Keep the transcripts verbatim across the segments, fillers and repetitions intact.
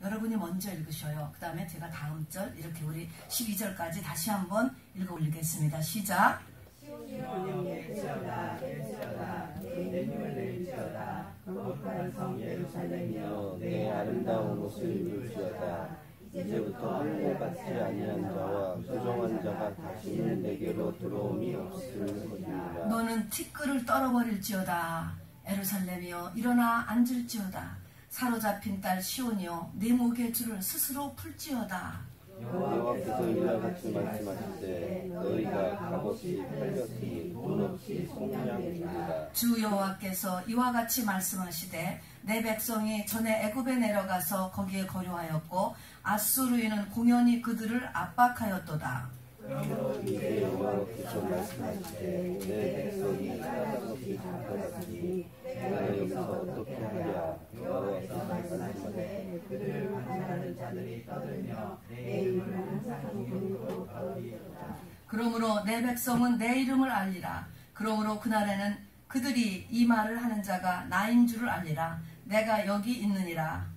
여러분이 먼저 읽으셔요. 그 다음에 제가 다음 절 이렇게 우리 십이 절까지 다시 한번 읽어 올리겠습니다. 시작. 시온이여 낼지어다 낼지어다 내 힘을 낼지어다 거룩한 성 예루살렘이여 내 아름다운 옷을 입을지어다. 이제부터 할례 받지 아니한 자와 부정한 자가 다시는 내게로 들어옴이 없을 것이니라. 너는 티끌을 떨어버릴지어다. 예루살렘이여 일어나 앉을지어다. 사로잡힌 딸 시온이여 네 목의 줄을 스스로 풀지어다. 여호와께서 이와 같이 말씀하시되 너희가 값없이 팔렸으니 돈 없이 속량이니라. 주 여호와께서 이와 같이 말씀하시되 내 백성이 전에 애굽에 내려가서 거기에 거류하였고 아수르인은 공연히 그들을 압박하였도다. 그러므로 이제 여호와께서 말씀하시되 내 백성이 값없이 잡혀갔으니 내가 여기서 어떻게 하랴. 여호와께서 말씀하시되 그들을 반대하는 자들이 떠들며 내 이름을 항상 기록으로 떠들리로다. 그러므로 내 백성은 내 이름을 알리라. 그러므로 그날에는 그들이 이 말을 하는 자가 나인 줄을 알리라. 내가 여기 있느니라.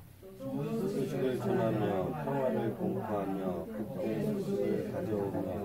소식을 전하며 평화를 공포하며 국제의 소식을 가져오며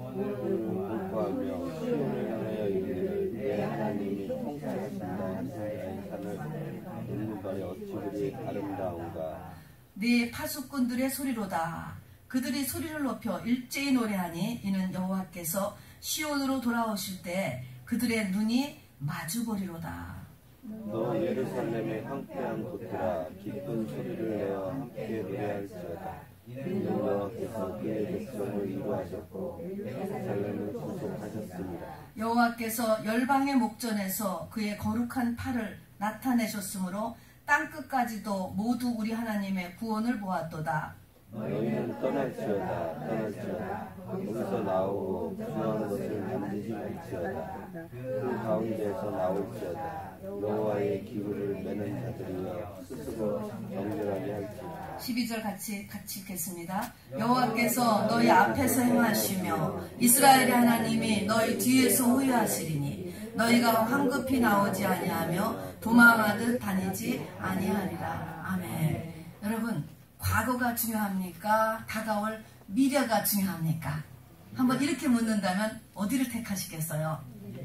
공포를 공포하며 시온을 향하여 이르기를 내 하나님이 통치하신다. 이스라엘 산을 눈물바에 어찌 그리 아름다운가. 네 파수꾼들의 소리로다. 그들이 소리를 높여 일제히 노래하니 이는 여호와께서 시온으로 돌아오실 때 그들의 눈이 마주보리로다. 너 예루살렘의 황폐한 곳들아 기쁜 소리를 내어 함께 노래할지어다. 이는 여호와께서 그의 백성을 인도하셨고 예루살렘을 구속하셨습니다. 여호와께서 열방의 목전에서 그의 거룩한 팔을 나타내셨으므로 땅끝까지도 모두 우리 하나님의 구원을 보았도다. 너희는 떠날지어다 떠날지어다. 거기서 나오고 부정한 것을 반드시 볼지어다. 그 가운데에서 나올지어다. 여호와의 기구를 매는 자들이여 스스로 정결하게 할지어다. 십이 절 같이 같이 읽겠습니다. 여호와께서 너희 앞에서 행하시며 이스라엘의 하나님이 너희 뒤에서 호위하시리니 너희가 황급히 나오지 아니하며 도망하듯 다니지 아니하리라. 아멘. 여러분, 과거가 중요합니까? 다가올 미래가 중요합니까? 한번 이렇게 묻는다면 어디를 택하시겠어요?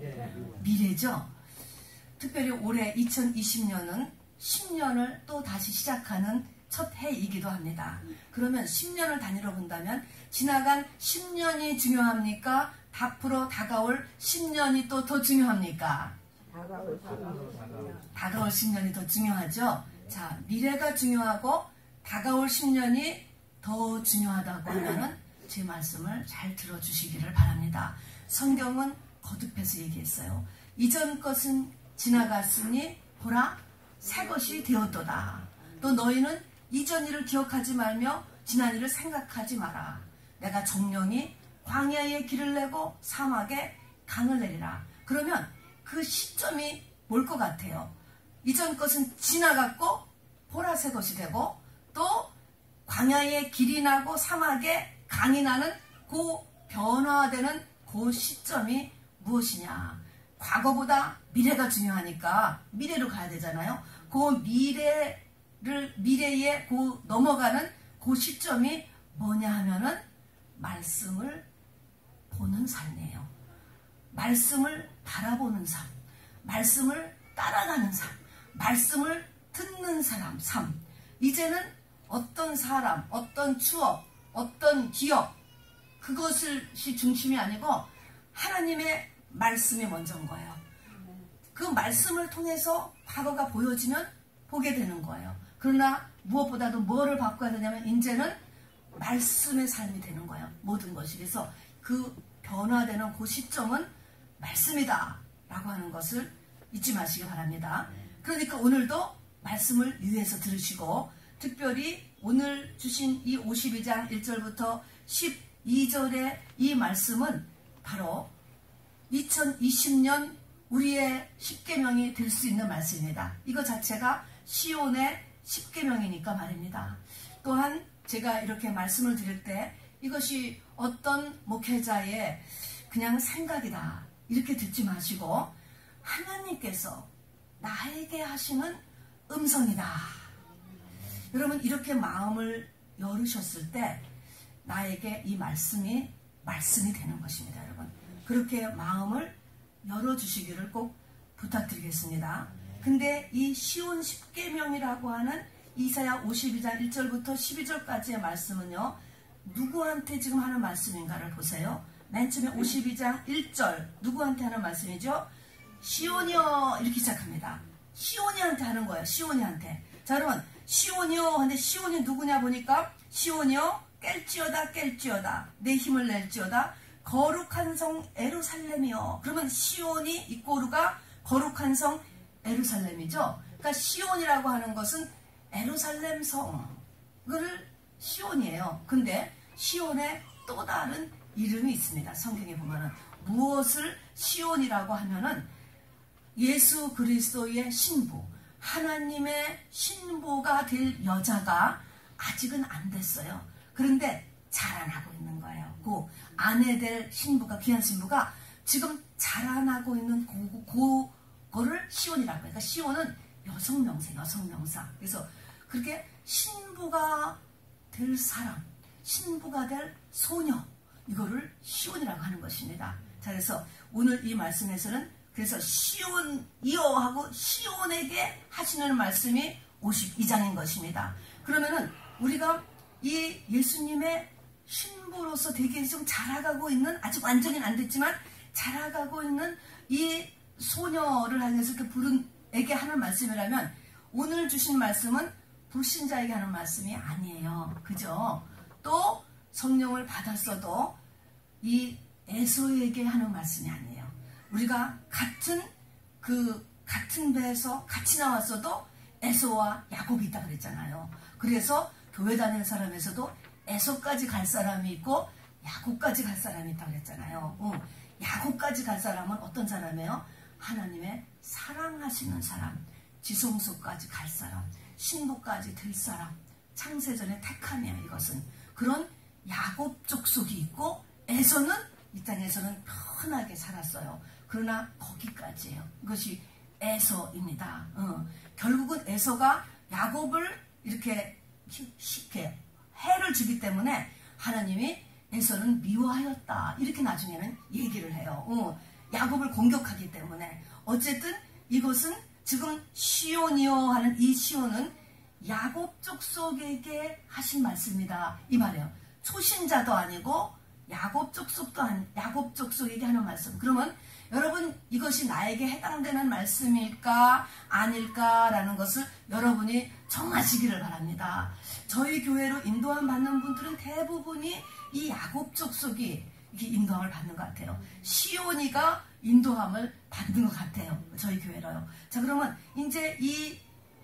미래죠. 특별히 올해 이천이십 년은 십 년을 또 다시 시작하는 첫 해이기도 합니다. 그러면 십 년을 단위로 본다면 지나간 십 년이 중요합니까? 앞으로 다가올 십 년이 또 더 중요합니까? 다가올 십 년이 더 중요하죠. 자, 미래가 중요하고 다가올 십 년이 더 중요하다고 하면은 제 말씀을 잘 들어주시기를 바랍니다. 성경은 거듭해서 얘기했어요. 이전 것은 지나갔으니 보라 새 것이 되었도다. 또 너희는 이전 일을 기억하지 말며 지난 일을 생각하지 마라. 내가 정령이 광야에 길을 내고 사막에 강을 내리라. 그러면 그 시점이 뭘 것 같아요? 이전 것은 지나갔고 보라 새 것이 되고 또 광야에 길이 나고 사막에 강이 나는 그 변화되는 그 시점이 무엇이냐. 과거보다 미래가 중요하니까 미래로 가야 되잖아요. 그 미래를 미래에 그 넘어가는 그 시점이 뭐냐 하면은 말씀을 보는 삶이에요. 말씀을 바라보는 삶, 말씀을 따라가는 삶, 말씀을 듣는 사람 삶. 이제는 어떤 사람, 어떤 추억, 어떤 기억, 그것이 중심이 아니고 하나님의 말씀이 먼저인 거예요. 그 말씀을 통해서 과거가 보여지면 보게 되는 거예요. 그러나 무엇보다도 뭐를 바꿔야 되냐면 이제는 말씀의 삶이 되는 거예요. 모든 것이. 그래서 그 변화되는 그 시점은 말씀이다 라고 하는 것을 잊지 마시기 바랍니다. 그러니까 오늘도 말씀을 유의해서 들으시고 특별히 오늘 주신 이 오십이 장 일 절부터 십이 절의 이 말씀은 바로 이천이십 년 우리의 십계명이 될 수 있는 말씀입니다. 이거 자체가 시온의 십계명이니까 말입니다. 또한 제가 이렇게 말씀을 드릴 때 이것이 어떤 목회자의 그냥 생각이다 이렇게 듣지 마시고 하나님께서 나에게 하시는 음성이다. 여러분 이렇게 마음을 열으셨을 때 나에게 이 말씀이 말씀이 되는 것입니다. 여러분 그렇게 마음을 열어주시기를 꼭 부탁드리겠습니다. 근데 이 시온 십계명이라고 하는 이사야 오십이 장 일 절부터 십이 절까지의 말씀은요, 누구한테 지금 하는 말씀인가를 보세요. 맨 처음에 오십이 장 일 절 누구한테 하는 말씀이죠? 시온이여 이렇게 시작합니다. 시온이한테 하는 거예요. 시온이한테. 자 여러분 시온이여 하는데 시온이 누구냐 보니까 시온이여 깰지어다 깰지어다 내 힘을 낼지어다 거룩한 성 예루살렘이여. 그러면 시온이 이 꼬르가 거룩한 성 예루살렘이죠. 그러니까 시온이라고 하는 것은 예루살렘 성을 시온이에요. 근데 시온에 또 다른 이름이 있습니다. 성경에 보면은 무엇을 시온이라고 하면은 예수 그리스도의 신부, 하나님의 신부가 될 여자가 아직은 안 됐어요. 그런데 자라나고 있는 거예요. 그 아내 될 신부가, 귀한 신부가 지금 자라나고 있는 고, 그거를 시온이라고 해요. 그러니까 시온은 여성명사, 여성명사. 그래서 그렇게 신부가 될 사람, 신부가 될 소녀, 이거를 시온이라고 하는 것입니다. 자, 그래서 오늘 이 말씀에서는 그래서 시온이여 하고 시온에게 하시는 말씀이 오십이 장인 것입니다. 그러면은 우리가 이 예수님의 신부로서 되게 좀 자라가고 있는, 아직 완전히 안 됐지만 자라가고 있는 이 소녀를 향해서 이렇게 부른에게 하는 말씀이라면 오늘 주신 말씀은 불신자에게 하는 말씀이 아니에요. 그죠? 또 성령을 받았어도 이 에서에게 하는 말씀이 아니에요. 우리가 같은 그 같은 배에서 같이 나왔어도 에서와 야곱이 있다 그랬잖아요. 그래서 교회 다니는 사람에서도 에서까지 갈 사람이 있고 야곱까지 갈 사람이 있다 그랬잖아요. 응. 야곱까지 갈 사람은 어떤 사람이에요? 하나님의 사랑하시는 사람, 지성소까지 갈 사람, 신부까지 될 사람, 창세전의 택함이야. 이것은 그런 야곱 족속이 있고 에서는 이 땅에서는 편하게 살았어요. 그러나 거기까지예요. 이것이 에서입니다. 어. 결국은 에서가 야곱을 이렇게, 이렇게 해를 주기 때문에 하나님이 에서는 미워하였다. 이렇게 나중에는 얘기를 해요. 어. 야곱을 공격하기 때문에. 어쨌든 이것은 지금 시온이요 하는 이 시온은 야곱 족속에게 하신 말씀이다. 이 말이에요. 초신자도 아니고 야곱 족속도 아니, 야곱 족속에게 하는 말씀. 그러면 여러분 이것이 나에게 해당되는 말씀일까 아닐까라는 것을 여러분이 정하시기를 바랍니다. 저희 교회로 인도함 받는 분들은 대부분이 이 야곱 족속이 이렇게 인도함을 받는 것 같아요. 시온이가 인도함을 받는 것 같아요. 저희 교회로요. 자, 그러면 이제 이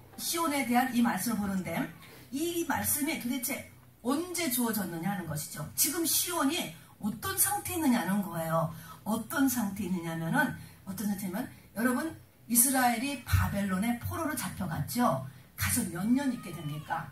시온에 대한 이 말씀을 보는데 이 말씀이 도대체 언제 주어졌느냐 하는 것이죠. 지금 시온이 어떤 상태에 있느냐는 거예요. 어떤 상태에 있느냐면은 어떤 상태냐면 여러분 이스라엘이 바벨론의 포로로 잡혀갔죠. 가서 몇 년 있게 됩니까?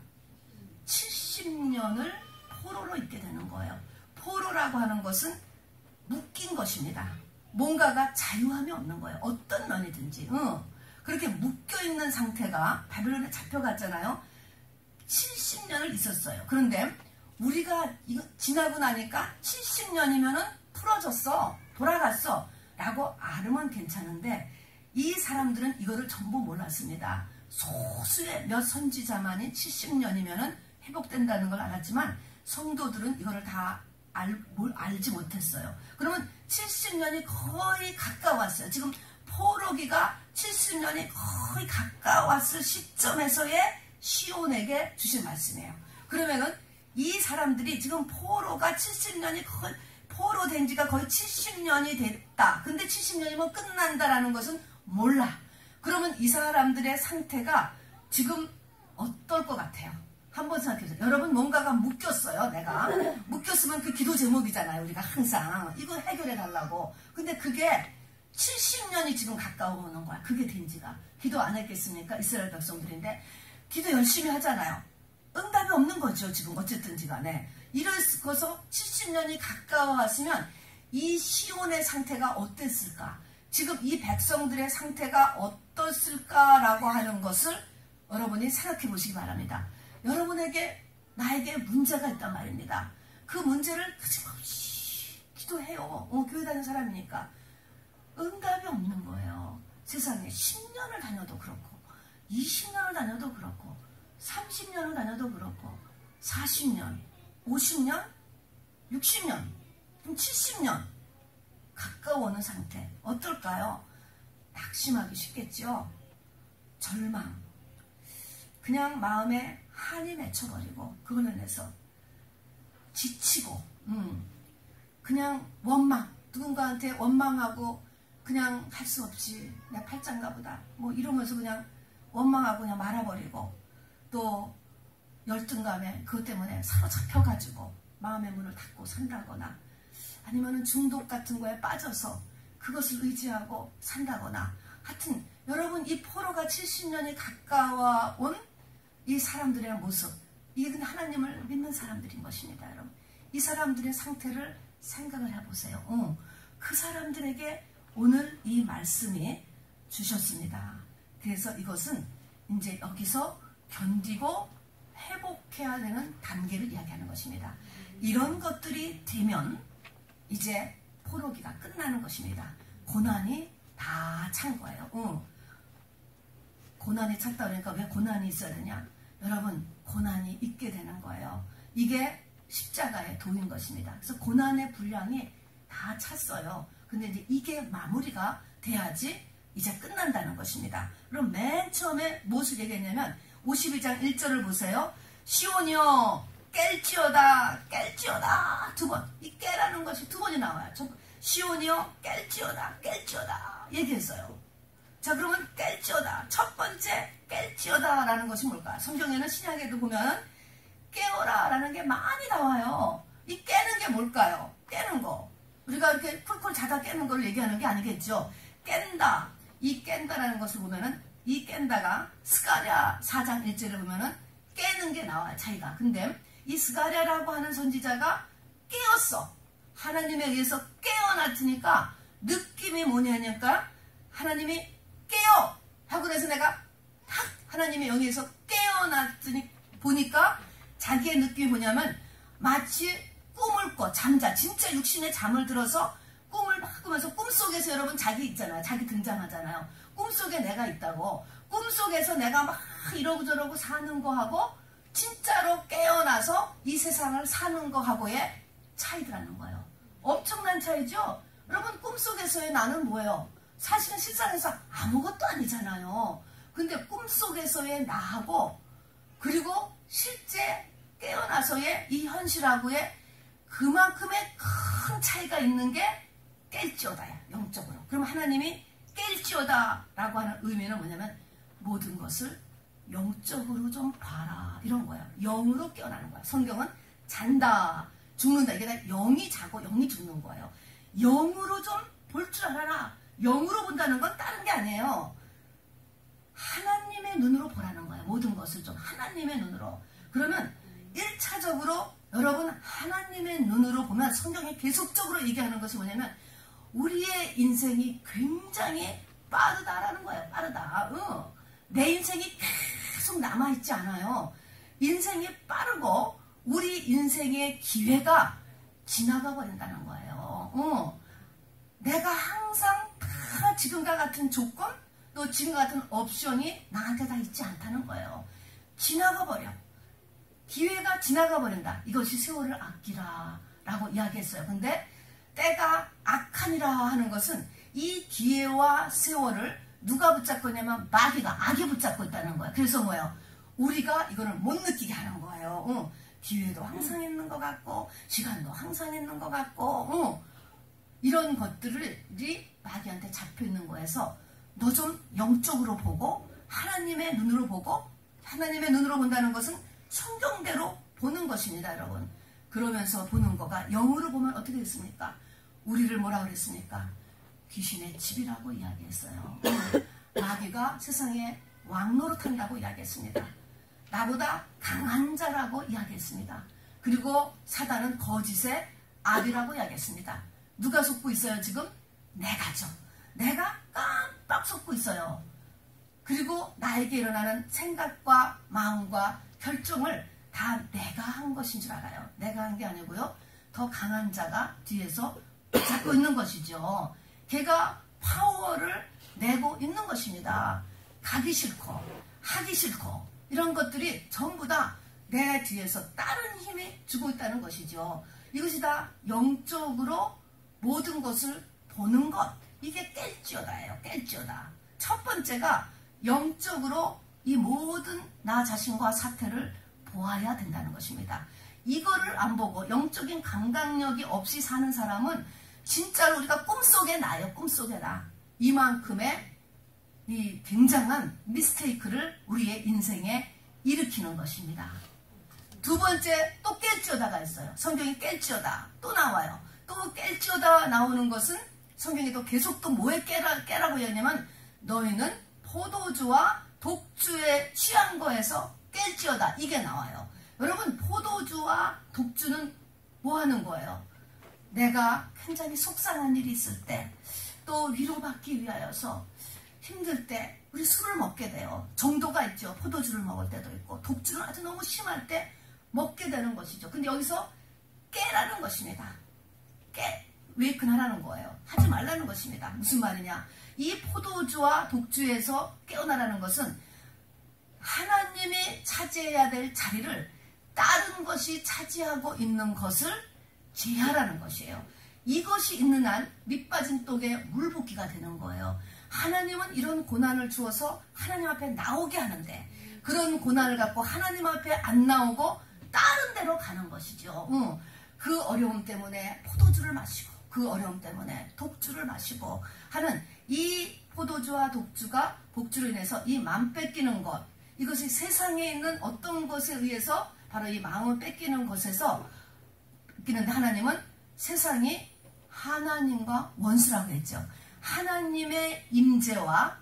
칠십 년을 포로로 있게 되는 거예요. 포로라고 하는 것은 묶인 것입니다. 뭔가가 자유함이 없는 거예요. 어떤 면이든지. 응. 그렇게 묶여있는 상태가 바벨론에 잡혀갔잖아요. 칠십 년을 있었어요. 그런데 우리가 이거 지나고 나니까 칠십 년이면은 풀어졌어. 돌아갔어. 라고 알으면 괜찮은데 이 사람들은 이거를 전부 몰랐습니다. 소수의 몇 선지자만이 칠십 년이면은 회복된다는 걸 알았지만 성도들은 이거를 다 알, 뭘 알지 못했어요. 그러면 칠십 년이 거의 가까웠어요. 지금 포로기가 칠십 년이 거의 가까웠을 시점에서의 시온에게 주신 말씀이에요. 그러면은 이 사람들이 지금 포로가 칠십 년이 거의 포로 된 지가 거의 칠십 년이 됐다. 근데 칠십 년이면 끝난다라는 것은 몰라. 그러면 이 사람들의 상태가 지금 어떨 것 같아요? 한번 생각해보세요. 여러분 뭔가가 묶였어요. 내가 묶였으면 그 기도 제목이잖아요. 우리가 항상 이거 해결해 달라고. 근데 그게 칠십 년이 지금 가까워오는 거야. 그게 된 지가. 기도 안 했겠습니까? 이스라엘 백성들인데 기도 열심히 하잖아요. 응답이 없는 거죠. 지금 어쨌든지 간에. 이래서 칠십 년이 가까워왔으면 이 시온의 상태가 어땠을까? 지금 이 백성들의 상태가 어떻을까라고 하는 것을 여러분이 생각해 보시기 바랍니다. 여러분에게 나에게 문제가 있단 말입니다. 그 문제를 끊임없이 기도해요. 어, 교회 다니는 사람이니까 응답이 없는 거예요. 세상에 십 년을 다녀도 그렇고 이십 년을 다녀도 그렇고 삼십 년을 다녀도 그렇고 사십 년, 오십 년, 육십 년, 칠십 년 가까워오는 상태 어떨까요? 낙심하기 쉽겠죠. 절망, 그냥 마음에 한이 맺혀버리고 그걸로 인해서 지치고 음, 그냥 원망, 누군가한테 원망하고 그냥 할 수 없지, 내 팔짱가 보다 뭐 이러면서 그냥 원망하고 그냥 말아버리고, 또 열등감에 그것 때문에 사로잡혀가지고 마음의 문을 닫고 산다거나, 아니면 중독 같은 거에 빠져서 그것을 의지하고 산다거나, 하여튼 여러분 이 포로가 칠십 년이 가까워온 이 사람들의 모습, 이건 하나님을 믿는 사람들인 것입니다. 여러분 이 사람들의 상태를 생각을 해보세요. 어, 그 사람들에게 오늘 이 말씀이 주셨습니다. 그래서 이것은 이제 여기서 견디고 회복해야 되는 단계를 이야기하는 것입니다. 이런 것들이 되면 이제 포로기가 끝나는 것입니다. 고난이 다 찬 거예요. 어. 고난이 찼다 그러니까 왜 고난이 있어야 되냐? 여러분 고난이 있게 되는 거예요. 이게 십자가의 도인 것입니다. 그래서 고난의 분량이 다 찼어요. 근데 이제 이게 마무리가 돼야지 이제 끝난다는 것입니다. 그럼 맨 처음에 무엇을 얘기했냐면 오십이 장 일 절을 보세요. 시온이여 깰지어다 깰지어다. 두 번. 이 깨라는 것이 두 번이 나와요. 시온이여 깰지어다 깰지어다 얘기했어요. 자, 그러면 깰지어다. 첫 번째 깰지어다 라는 것이 뭘까? 성경에는 신약에도 보면 깨어라 라는 게 많이 나와요. 이 깨는 게 뭘까요? 깨는 거. 우리가 이렇게 쿨쿨 자다 깨는 걸 얘기하는 게 아니겠죠. 깬다. 이 깬다라는 것을 보면은 이 깬다가 스가랴 사 장 일 절에 보면은 깨는 게 나와요. 차이가. 근데 이 스가랴라고 하는 선지자가 깨었어. 하나님에 의해서 깨어났으니까 느낌이 뭐냐니까 하나님이 깨어 하고 그래서 내가 탁 하나님의 영에서 깨어났으니 보니까 자기의 느낌이 뭐냐면 마치 꿈을 꿔 잠자 진짜 육신의 잠을 들어서 꿈을 막 꾸면서 꿈속에서 여러분 자기 있잖아요. 자기 등장하잖아요. 꿈속에 내가 있다고. 꿈속에서 내가 막 이러고 저러고 사는 거하고 진짜로 깨어나서 이 세상을 사는 거하고의 차이더라는 거예요. 엄청난 차이죠. 여러분 꿈속에서의 나는 뭐예요? 사실은 실상에서 아무것도 아니잖아요. 근데 꿈속에서의 나하고 그리고 실제 깨어나서의 이 현실하고의 그만큼의 큰 차이가 있는 게 깰지어다야. 영적으로. 그럼 하나님이 깰지어다 라고 하는 의미는 뭐냐면 모든 것을 영적으로 좀 봐라 이런 거예요. 영으로 깨어나는 거야. 성경은 잔다 죽는다 이게 다 영이 자고 영이 죽는 거예요. 영으로 좀 볼 줄 알아라. 영으로 본다는 건 다른 게 아니에요. 하나님의 눈으로 보라는 거예요. 모든 것을 좀 하나님의 눈으로. 그러면 일 차적으로 여러분 하나님의 눈으로 보면 성경이 계속적으로 얘기하는 것이 뭐냐면 우리의 인생이 굉장히 빠르다라는 거예요. 빠르다. 어. 내 인생이 계속 남아있지 않아요. 인생이 빠르고 우리 인생의 기회가 지나가 버린다는 거예요. 어. 내가 항상 다 지금과 같은 조건 또 지금과 같은 옵션이 나한테 다 있지 않다는 거예요. 지나가 버려. 기회가 지나가 버린다. 이것이 세월을 아끼라 라고 이야기했어요. 근데 때가 악하니라 하는 것은 이 기회와 세월을 누가 붙잡고 있냐면 마귀가 악이 붙잡고 있다는 거예요. 그래서 뭐예요? 우리가 이거를 못 느끼게 하는 거예요. 응. 기회도 항상 있는 것 같고 시간도 항상 있는 것 같고 응. 이런 것들이 마귀한테 잡혀 있는 거에서 너 좀 영적으로 보고 하나님의 눈으로 보고 하나님의 눈으로 본다는 것은 성경대로 보는 것입니다. 여러분. 그러면서 보는 거가 영으로 보면 어떻게 됐습니까? 우리를 뭐라 그랬습니까? 귀신의 집이라고 이야기했어요. 마귀가 세상에 왕노릇한다고 이야기했습니다. 나보다 강한 자라고 이야기했습니다. 그리고 사단은 거짓의 아비라고 이야기했습니다. 누가 속고 있어요 지금? 내가죠. 내가 깜빡 속고 있어요. 그리고 나에게 일어나는 생각과 마음과 결정을 다 내가 한 것인 줄 알아요. 내가 한 게 아니고요. 더 강한 자가 뒤에서 잡고 있는 것이죠. 걔가 파워를 내고 있는 것입니다. 가기 싫고 하기 싫고 이런 것들이 전부 다 내 뒤에서 다른 힘이 주고 있다는 것이죠. 이것이 다 영적으로 모든 것을 보는 것. 이게 깰지어다예요. 깰지어다. 첫 번째가 영적으로 이 모든 나 자신과 사태를 보아야 된다는 것입니다. 이거를 안 보고 영적인 감각력이 없이 사는 사람은 진짜로 우리가 꿈속에 나요. 꿈속에 나. 이만큼의 이 굉장한 미스테이크를 우리의 인생에 일으키는 것입니다. 두 번째, 또 깰지어다가 있어요. 성경이 깰지어다 또 나와요. 또 깰지어다 나오는 것은 성경이 또 계속 또 뭐에 깨라, 깨라고 했냐면 너희는 포도주와 독주에 취한 거에서 깰지어다 이게 나와요. 여러분, 포도주와 독주는 뭐 하는 거예요? 내가 굉장히 속상한 일이 있을 때, 또 위로받기 위하여서 힘들 때 우리 술을 먹게 돼요. 정도가 있죠. 포도주를 먹을 때도 있고 독주는 아주 너무 심할 때 먹게 되는 것이죠. 근데 여기서 깨라는 것입니다. 깨, 웨이크하라는 거예요. 하지 말라는 것입니다. 무슨 말이냐? 이 포도주와 독주에서 깨어나라는 것은 하나님이 차지해야 될 자리를 다른 것이 차지하고 있는 것을 제하라는 것이에요. 이것이 있는 한 밑빠진 독에 물 붓기가 되는 거예요. 하나님은 이런 고난을 주어서 하나님 앞에 나오게 하는데 그런 고난을 갖고 하나님 앞에 안 나오고 다른 데로 가는 것이죠. 응. 그 어려움 때문에 포도주를 마시고 그 어려움 때문에 독주를 마시고 하는 이 포도주와 독주가 복주로 인해서 이 마음 뺏기는 것, 이것이 세상에 있는 어떤 것에 의해서 바로 이 마음을 뺏기는 것에서 뺏기는데 하나님은 세상이 하나님과 원수라고 했죠. 하나님의 임재와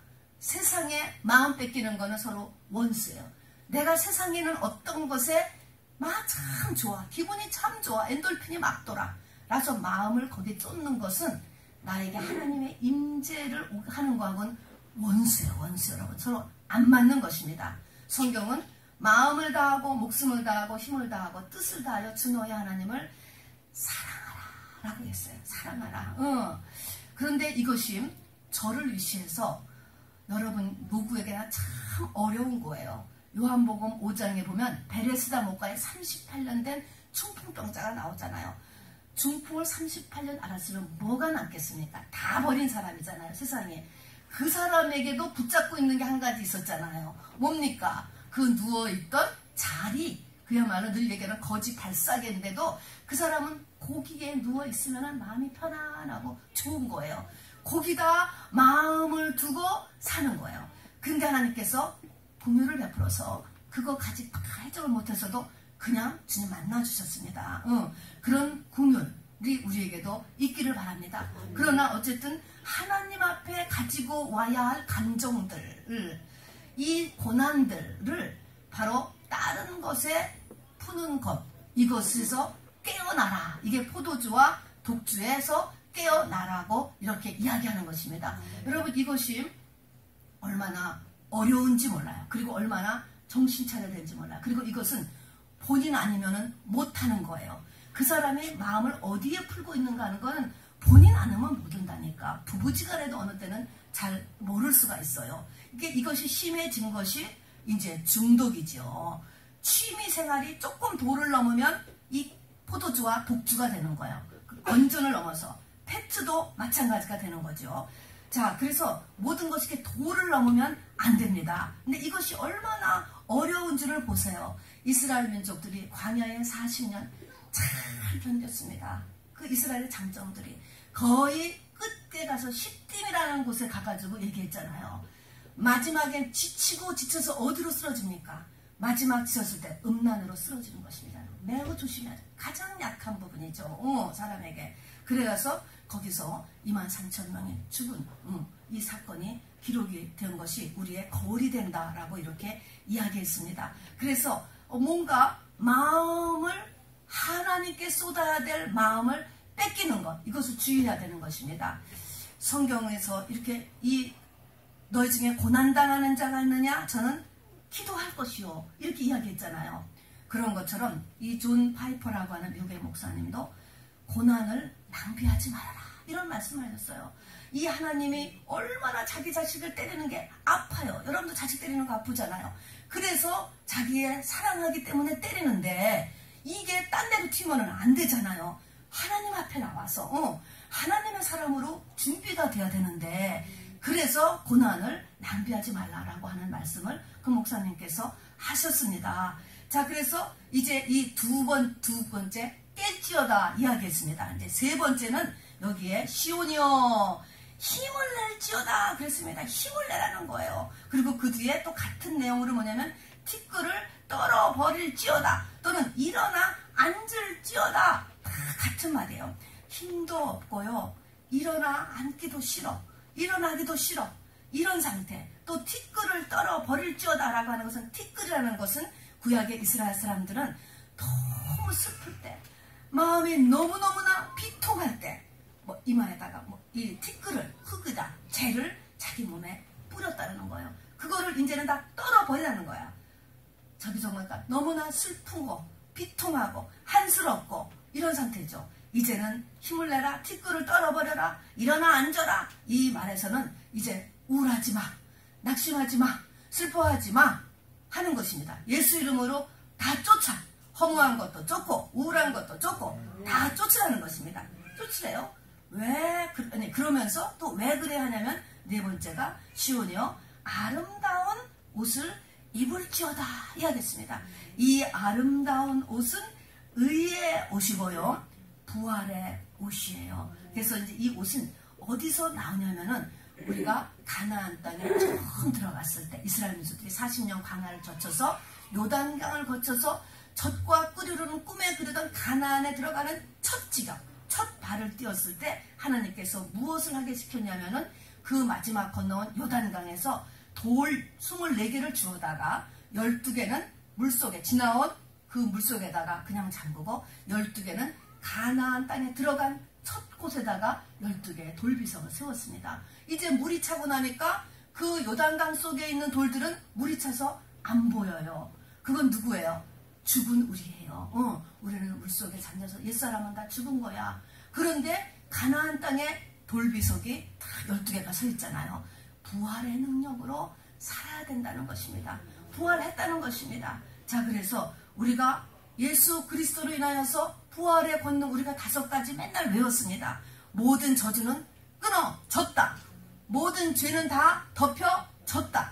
세상의 마음 뺏기는 것은 서로 원수예요. 내가 세상에 있는 어떤 것에 막 참 좋아, 기분이 참 좋아, 엔돌핀이 막 돌아 라서 마음을 거기에 쫓는 것은 나에게 하나님의 임재를 하는 거하고는 원수예요. 원수 여러분. 서로 안 맞는 것입니다. 성경은 마음을 다하고 목숨을 다하고 힘을 다하고 뜻을 다하여 주 너의 하나님을 사랑하라 라고 했어요. 사랑하라. 어. 그런데 이것이 저를 위시해서 여러분 누구에게나 참 어려운 거예요. 요한복음 오 장에 보면 베레스다 목가에 삼십팔 년 된 중풍병자가 나오잖아요. 중풍을 삼십팔 년 앓았으면 뭐가 남겠습니까? 다 버린 사람이잖아요. 세상에. 그 사람에게도 붙잡고 있는 게 한 가지 있었잖아요. 뭡니까? 그 누워있던 자리. 그야말로 늘 얘기하는 거지 발사계인데도 그 사람은 거기에 누워있으면 마음이 편안하고 좋은 거예요. 거기다 마음을 두고 사는 거예요. 근데 하나님께서 긍휼을 베풀어서 그거 가지 해적을 못해서도 그냥 주님 만나주셨습니다. 응. 그런 긍휼이 우리에게도 있기를 바랍니다. 그러나 어쨌든 하나님 앞에 가지고 와야 할 감정들, 이 고난들을 바로 다른 것에 푸는 것, 이것에서 깨어나라. 이게 포도주와 독주에서 깨어나라고 이렇게 이야기하는 것입니다. 여러분, 이것이 얼마나 어려운지 몰라요. 그리고 얼마나 정신 차려야 되는지 몰라요. 그리고 이것은 본인 아니면은 못하는 거예요. 그 사람이 마음을 어디에 풀고 있는가 하는 거는 본인 아니면 모른다니까. 부부지간에도 어느 때는 잘 모를 수가 있어요. 이게 이것이 심해진 것이 이제 중독이죠. 취미 생활이 조금 도를 넘으면 이 포도주와 독주가 되는 거예요. 건전을 넘어서 팩트도 마찬가지가 되는 거죠. 자, 그래서 모든 것이 이렇게 도를 넘으면 안 됩니다. 근데 이것이 얼마나 어려운지를 보세요. 이스라엘 민족들이 광야에 사십 년 잘 견뎠습니다. 그 이스라엘의 장정들이 거의 끝에 가서 시딤이라는 곳에 가가지고 얘기했잖아요. 마지막엔 지치고 지쳐서 어디로 쓰러집니까? 마지막 지쳤을 때 음란으로 쓰러지는 것입니다. 매우 조심해야 돼요. 가장 약한 부분이죠. 어, 사람에게. 그래서 거기서 이만 삼천 명이 죽은 음, 이 사건이 기록이 된 것이 우리의 거울이 된다라고 이렇게 이야기했습니다. 그래서 뭔가 마음을 하나님께 쏟아야 될 마음을 뺏기는 것, 이것을 주의해야 되는 것입니다. 성경에서 이렇게 이 너희 중에 고난당하는 자가 있느냐? 저는 기도할 것이요. 이렇게 이야기했잖아요. 그런 것처럼 이 존 파이퍼라고 하는 미국의 목사님도 고난을 낭비하지 말아라, 이런 말씀을 하셨어요. 이 하나님이 얼마나 자기 자식을 때리는 게 아파요. 여러분도 자식 때리는 거 아프잖아요. 그래서 자기의 사랑하기 때문에 때리는데 이게 딴 데로 튀면은 안 되잖아요. 하나님 앞에 나와서 어, 하나님의 사람으로 준비가 돼야 되는데, 그래서 고난을 낭비하지 말라라고 하는 말씀을 그 목사님께서 하셨습니다. 자, 그래서 이제 이 두 번, 두 번째 깰지어다 이야기했습니다. 이제 세 번째는 여기에 시온이여 힘을 낼지어다 그랬습니다. 힘을 내라는 거예요. 그리고 그 뒤에 또 같은 내용으로 뭐냐면 티끌을 떨어버릴지어다 또는 일어나 앉을지어다, 다 같은 말이에요. 힘도 없고요, 일어나 앉기도 싫어, 일어나기도 싫어, 이런 상태. 또 티끌을 떨어버릴지어다 라고 하는 것은, 티끌이라는 것은 구약의 이스라엘 사람들은 너무 슬플 때, 마음이 너무너무나 비통할 때 뭐 이마에다가 뭐 이 티끌을, 흙이다, 재를 자기 몸에 뿌렸다는 거예요. 그거를 이제는 다 떨어버리라는 거야. 저기 정말 너무나 슬프고 비통하고 한스럽고 이런 상태죠. 이제는 힘을 내라, 티끌을 떨어버려라, 일어나 앉아라. 이 말에서는 이제 우울하지 마, 낙심하지 마, 슬퍼하지 마 하는 것입니다. 예수 이름으로 다 쫓아. 허무한 것도 쫓고 우울한 것도 쫓고 다 쫓으라는 것입니다. 쫓으래요. 왜? 그, 아니, 그러면서 또 왜 그래 하냐면 네 번째가 시온이여 아름다운 옷을 입을지어다 이야기했습니다. 이 아름다운 옷은 의의 옷이고요, 부활의 옷이에요. 그래서 이제 이 옷은 어디서 나오냐면은 우리가 가나안 땅에 처음 들어갔을 때 이스라엘 민족들이 사십 년 광야를 거쳐서 요단강을 거쳐서 젖과 꿀이 흐르는 꿈에 그리던 가나안에 들어가는 첫 지경, 첫 발을 띄었을 때 하나님께서 무엇을 하게 시켰냐면은 그 마지막 건너온 요단강에서 돌 스물네 개를 주워다가 열두 개는 물속에 지나온 그 물속에다가 그냥 잠그고 열두 개는 가나안 땅에 들어간 첫 곳에다가 열두 개의 돌비석을 세웠습니다. 이제 물이 차고 나니까 그 요단강 속에 있는 돌들은 물이 차서 안 보여요. 그건 누구예요? 죽은 우리예요. 어, 우리는 물속에 잠겨서 옛사람은 다 죽은 거야. 그런데 가나안 땅에 돌비석이 다 열두 개가 서 있잖아요. 부활의 능력으로 살아야 된다는 것입니다. 부활했다는 것입니다. 자, 그래서 우리가 예수 그리스도로 인하여서 부활의 권능 우리가 다섯 가지 맨날 외웠습니다. 모든 저주는 끊어졌다. 모든 죄는 다 덮여졌다.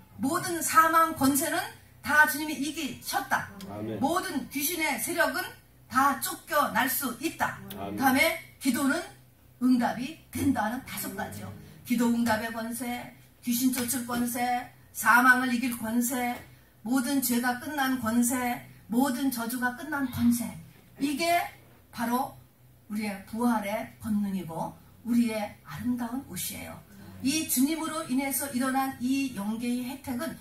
모든 사망 권세는 다 주님이 이기셨다. 아멘. 모든 귀신의 세력은 다 쫓겨날 수 있다. 아멘. 다음에 기도는 응답이 된다는 다섯 가지요. 기도 응답의 권세, 귀신 쫓을 권세, 사망을 이길 권세, 모든 죄가 끝난 권세, 모든 저주가 끝난 권세. 이게 바로 우리의 부활의 권능이고 우리의 아름다운 옷이에요. 이 주님으로 인해서 일어난 이 영계의 혜택은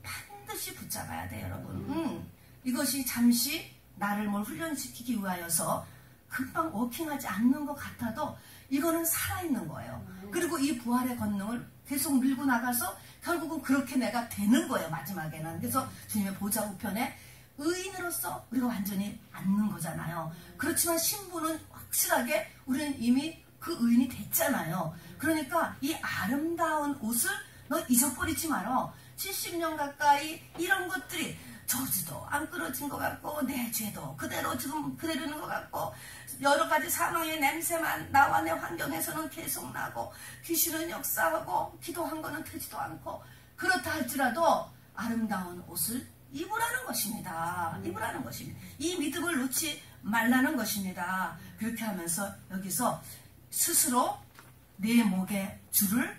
반드시 붙잡아야 돼요, 여러분. 음, 이것이 잠시 나를 뭘 훈련시키기 위하여서 금방 워킹하지 않는 것 같아도 이거는 살아있는 거예요. 그리고 이 부활의 권능을 계속 밀고 나가서 결국은 그렇게 내가 되는 거예요, 마지막에는. 그래서 주님의 보좌 우편에 의인으로서 우리가 완전히 앉는 거잖아요. 그렇지만 신부는 확실하게 우리는 이미 그 의인이 됐잖아요. 그러니까 이 아름다운 옷을 너 잊어버리지 마라. 칠십 년 가까이 이런 것들이 저주도 안 끊어진 것 같고 내 죄도 그대로 지금 그대로 있는 것 같고 여러 가지 사망의 냄새만 나와 내 환경에서는 계속 나고 귀신은 역사하고 기도한 거는 되지도 않고 그렇다 할지라도 아름다운 옷을 입으라는 것입니다. 입으라는 것입니다. 이 믿음을 놓지 말라는 것입니다. 그렇게 하면서 여기서 스스로 내 목에 줄을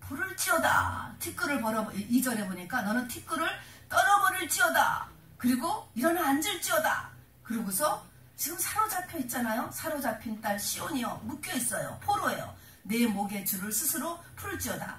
풀을지어다. 티끌을 벌어, 이 절에 보니까 너는 티끌을 떨어버릴지어다. 그리고 일어나 앉을지어다. 그러고서 지금 사로잡혀 있잖아요. 사로잡힌 딸 시온이요. 묶여 있어요. 포로예요. 내 목에 줄을 스스로 풀지어다.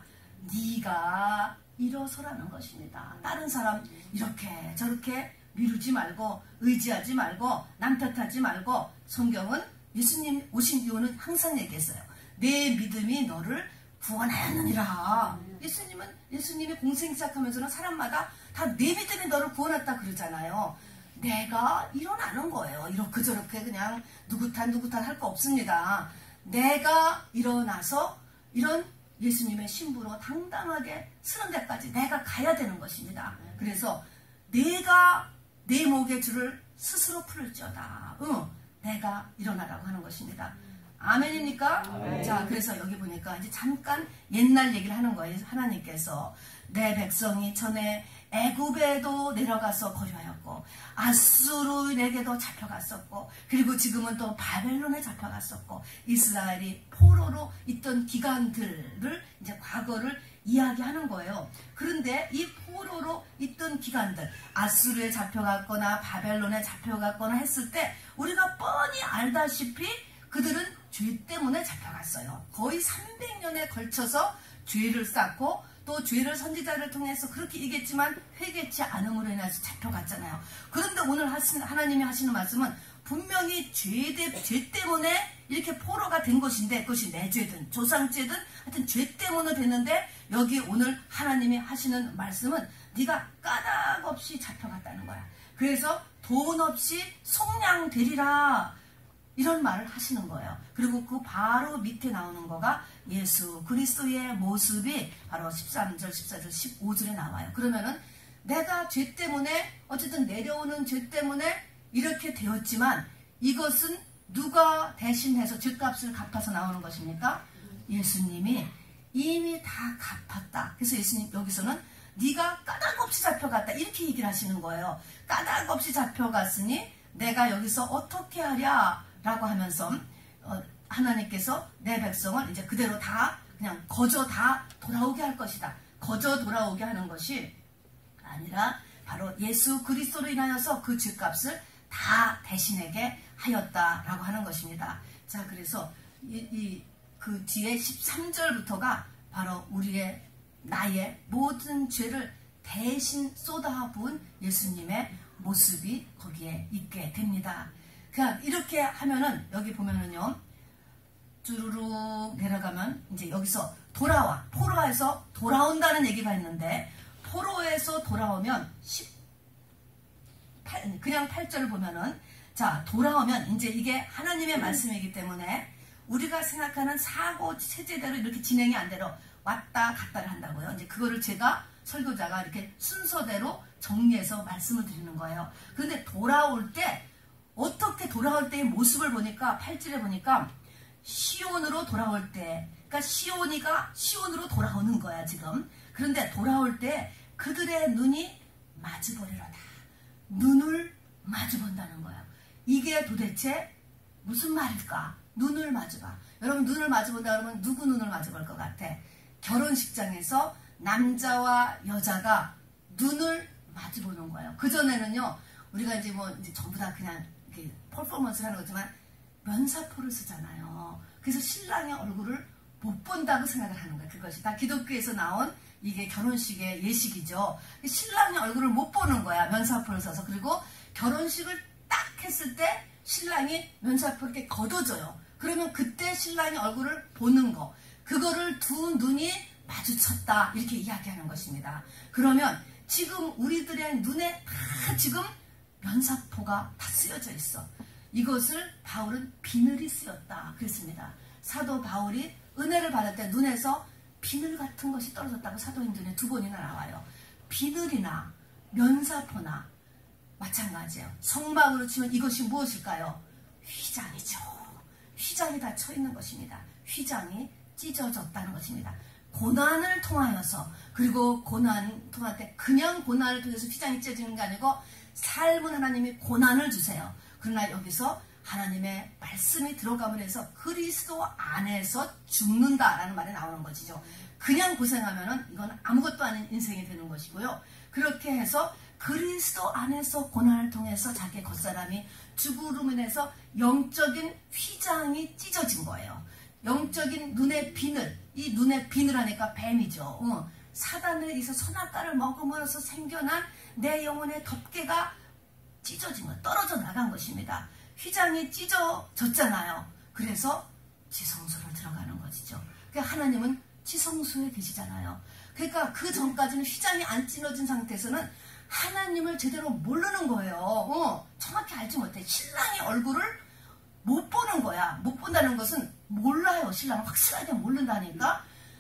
네가 일어서라는 것입니다. 다른 사람 이렇게 저렇게 미루지 말고 의지하지 말고 남 탓하지 말고 성경은 예수님 오신 이유는 항상 얘기했어요. 내 믿음이 너를 구원하였느니라. 예수님은 예수님이 공생 시작하면서는 사람마다 다 내 믿음이 너를 구원했다 그러잖아요. 내가 일어나는 거예요. 이렇게 저렇게 그냥 누구 탓 누구 탓 할 거 없습니다. 내가 일어나서 이런 예수님의 신부로 당당하게 쓰는 데까지 내가 가야 되는 것입니다. 그래서 내가 내 목의 줄을 스스로 풀을지어다. 응, 내가 일어나라고 하는 것입니다. 아멘입니까? 아멘. 자, 그래서 여기 보니까 이제 잠깐 옛날 얘기를 하는 거예요. 하나님께서 내 백성이 전에 애굽에도 내려가서 거류하였고 아수르에게도 잡혀갔었고 그리고 지금은 또 바벨론에 잡혀갔었고 이스라엘이 포로로 있던 기간들을 이제 과거를 이야기하는 거예요. 그런데 이 포로로 있던 기간들 아수르에 잡혀갔거나 바벨론에 잡혀갔거나 했을 때 우리가 뻔히 알다시피 그들은 죄 때문에 잡혀갔어요. 거의 삼백 년에 걸쳐서 죄를 쌓고 또 죄를 선지자를 통해서 그렇게 얘기했지만 회개치 않음으로 인해서 잡혀갔잖아요. 그런데 오늘 하나님이 하시는 말씀은 분명히 죄, 죄 때문에 이렇게 포로가 된 것인데 그것이 내 죄든 조상죄든 하여튼 죄 때문에 됐는데 여기 오늘 하나님이 하시는 말씀은 네가 까닭 없이 잡혀갔다는 거야. 그래서 돈 없이 속량되리라 이런 말을 하시는 거예요. 그리고 그 바로 밑에 나오는 거가 예수 그리스도의 모습이 바로 십삼 절, 십사 절, 십오 절에 나와요. 그러면은 내가 죄 때문에 어쨌든 내려오는 죄 때문에 이렇게 되었지만 이것은 누가 대신해서 죄값을 갚아서 나오는 것입니까? 예수님이 이미 다 갚았다. 그래서 예수님 여기서는 네가 까닭 없이 잡혀갔다 이렇게 얘기를 하시는 거예요. 까닭 없이 잡혀갔으니 내가 여기서 어떻게 하랴 라고 하면서 어, 하나님께서 내 백성을 이제 그대로 다 그냥 거저 다 돌아오게 할 것이다. 거저 돌아오게 하는 것이 아니라 바로 예수 그리스도로 인하여서 그 죄값을 다 대신하게 하였다라고 하는 것입니다. 자, 그래서 이, 이, 그 뒤에 십삼 절부터가 바로 우리의 나의 모든 죄를 대신 쏟아부은 예수님의 모습이 거기에 있게 됩니다. 그냥 이렇게 하면은 여기 보면은요 쭈루룩 내려가면 이제 여기서 돌아와 포로에서 돌아온다는 얘기가 있는데 포로에서 돌아오면 십팔 그냥 팔 절을 보면은 자 돌아오면 이제 이게 하나님의 말씀이기 때문에 우리가 생각하는 사고 체제대로 이렇게 진행이 안 되로 왔다 갔다를 한다고요. 이제 그거를 제가 설교자가 이렇게 순서대로 정리해서 말씀을 드리는 거예요. 그런데 돌아올 때 어떻게 돌아올 때의 모습을 보니까 팔 절에 보니까 시온으로 돌아올 때 그러니까 시온이가 시온으로 돌아오는 거야 지금. 그런데 돌아올 때 그들의 눈이 마주보리로다. 눈을 마주본다는 거야. 이게 도대체 무슨 말일까? 눈을 마주봐. 여러분 눈을 마주본다 그러면 누구 눈을 마주볼 것 같아? 결혼식장에서 남자와 여자가 눈을 마주보는 거예요. 그전에는요 우리가 이제 뭐 이제 전부 다 그냥 퍼포먼스를 하는 거지만 면사포를 쓰잖아요. 그래서 신랑의 얼굴을 못 본다고 생각을 하는 거예요. 그것이 다 기독교에서 나온 이게 결혼식의 예식이죠. 신랑의 얼굴을 못 보는 거야. 면사포를 써서. 그리고 결혼식을 딱 했을 때 신랑이 면사포를 이렇게 걷어줘요. 그러면 그때 신랑의 얼굴을 보는 거. 그거를 두 눈이 마주쳤다. 이렇게 이야기하는 것입니다. 그러면 지금 우리들의 눈에 다 지금 면사포가 다 쓰여져 있어. 이것을 바울은 비늘이 쓰였다 그랬습니다. 사도 바울이 은혜를 받을 때 눈에서 비늘 같은 것이 떨어졌다고 사도행전에 두 번이나 나와요. 비늘이나 면사포나 마찬가지예요. 성막으로 치면 이것이 무엇일까요? 휘장이죠. 휘장이 다 쳐 있는 것입니다. 휘장이 찢어졌다는 것입니다. 고난을 통하여서 그리고 고난 통할 때 그냥 고난을 통해서 휘장이 찢어지는 게 아니고 삶은 하나님이 고난을 주세요. 그러나 여기서 하나님의 말씀이 들어감을 해서 그리스도 안에서 죽는다라는 말이 나오는 것이죠. 그냥 고생하면은 이건 아무것도 아닌 인생이 되는 것이고요. 그렇게 해서 그리스도 안에서 고난을 통해서 자기 겉사람이 죽음으로 인해서 영적인 휘장이 찢어진 거예요. 영적인 눈의 비늘, 이 눈의 비늘 하니까 뱀이죠. 어. 사단에 의해서 선악과를 먹음으로써 생겨난 내 영혼의 덮개가 찢어진 것, 떨어져 나간 것입니다. 휘장이 찢어졌잖아요. 그래서 지성소로 들어가는 것이죠. 그러니까 하나님은 지성소에 계시잖아요. 그러니까 그 전까지는 휘장이 안 찢어진 상태에서는 하나님을 제대로 모르는 거예요. 어, 정확히 알지 못해. 신랑의 얼굴을 못 보는 거야. 못 본다는 것은 몰라요. 신랑을 확실하게 모른다니까.